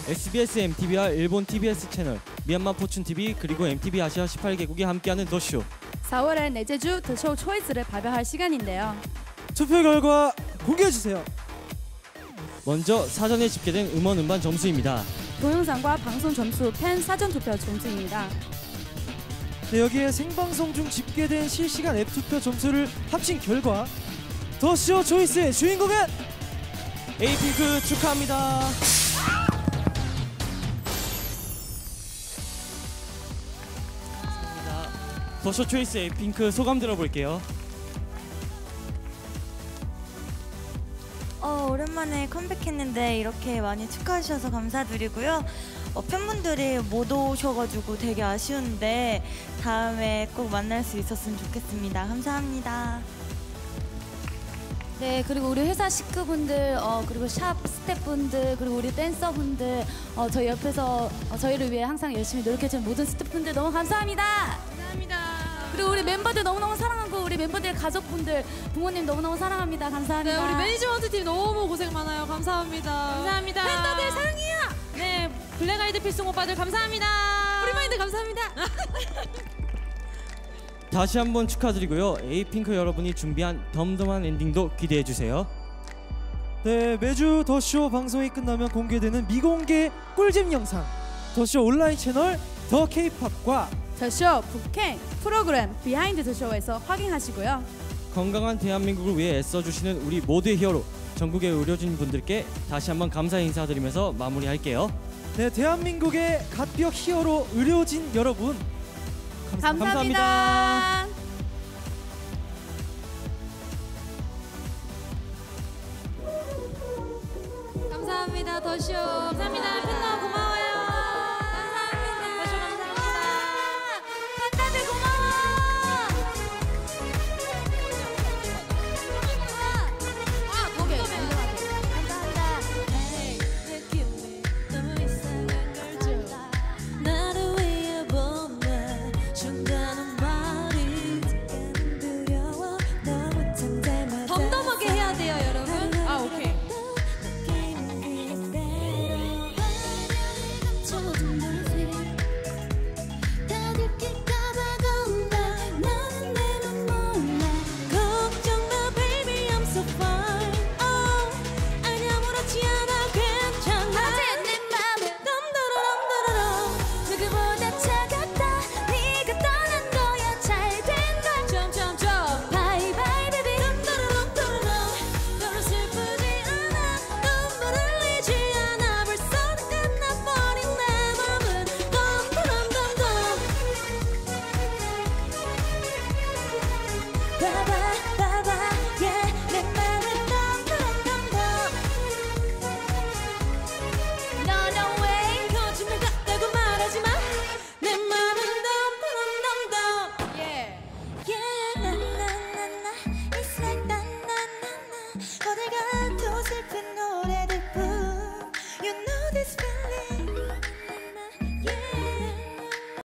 SBS MTV와 일본 TBS 채널, 미얀마 포춘 TV 그리고 MTV 아시아 18개국이 함께하는 더쇼. 4월엔 넷째 주 더쇼 초이스를 발표할 시간인데요. 투표 결과 공개해주세요. 먼저 사전에 집계된 음원 음반 점수입니다. 동영상과 방송 점수, 팬 사전 투표 점수입니다. 네, 여기에 생방송 중 집계된 실시간 앱 투표 점수를 합친 결과 더쇼 초이스의 주인공은 에이핑크 축하합니다. 더쇼 초이스 에이핑크 소감 들어볼게요. 오랜만에 컴백했는데 이렇게 많이 축하해 주셔서 감사드리고요. 팬분들이 못 오셔가지고 되게 아쉬운데 다음에 꼭 만날 수 있었으면 좋겠습니다. 감사합니다. 네, 그리고 우리 회사 식구분들, 그리고 샵 스태프분들, 그리고 우리 댄서분들, 저희 옆에서 저희를 위해 항상 열심히 노력해주는 모든 스태프분들 너무 감사합니다. 감사합니다. 그리고 우리 멤버들 너무너무 사랑하고 우리 멤버들 가족분들, 부모님 너무너무 사랑합니다. 감사합니다. 네, 우리 매니지먼트 팀 너무 고생 많아요. 감사합니다. 감사합니다. 팬더들 사랑해요. 네, 블랙아이드 필승 오빠들 감사합니다. 프리마인드 감사합니다. 다시 한번 축하드리고요. 에이핑크 여러분이 준비한 덤덤한 엔딩도 기대해주세요. 네, 매주 더쇼 방송이 끝나면 공개되는 미공개 꿀잼 영상 더쇼 온라인 채널 더 K-팝과 더쇼 북캠 프로그램 비하인드 더쇼에서 확인하시고요. 건강한 대한민국을 위해 애써주시는 우리 모두의 히어로 전국의 의료진 분들께 다시 한번 감사 인사드리면서 마무리할게요. 네, 대한민국의 갓벽 히어로 의료진 여러분 감사합니다. 감사합니다. 더쇼 감사합니다. 팬너 고마워요. 감사합니다. 더쇼 감사합니다. 팬다들 고마워. 오케이. 나를 위해 보면 준다는 말이 듣기는 두려워 너무 틈 때마다 덤덤하게 해야 돼요, 여러분. 아, 오케이. 바보